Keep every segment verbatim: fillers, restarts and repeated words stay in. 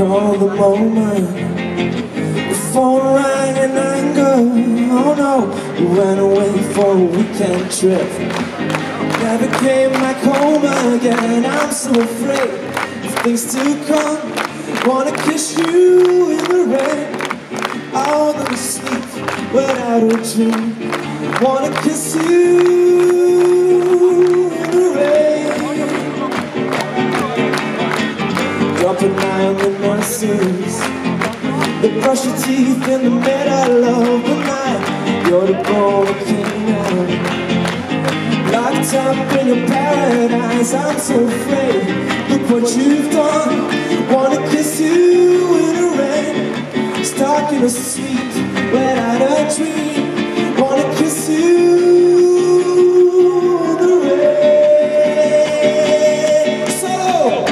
recall the moment the phone rang in anger. Oh no, you ran away for a weekend trip. Never came back home again. I'm so afraid of things to come. Wanna kiss you in the rain. I wanna sleep without a dream. Wanna kiss you in the rain. Drop an eye on the nurses that brush your teeth in the middle of the night. You're the born king now. Locked up in your paradise, I'm so afraid. Look what you've done. Wanna kiss you in the rain. Stuck in a sleep without a dream. Wanna kiss you in the rain. So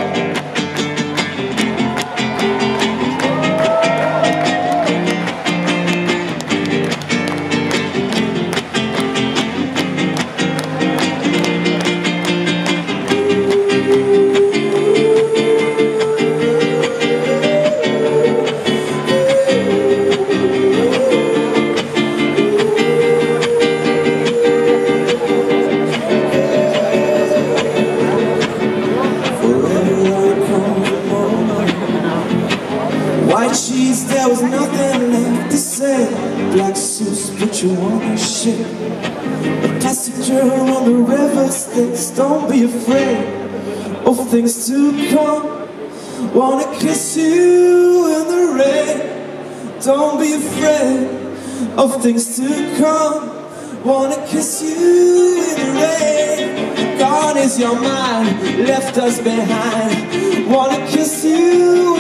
white sheets, there was nothing left to say. Black suits, but you wanna shit. A passenger on the river Styx. Don't be afraid of things to come. Wanna kiss you in the rain. Don't be afraid of things to come. Wanna kiss you in the rain. Gone is your mind, left us behind. Wanna kiss you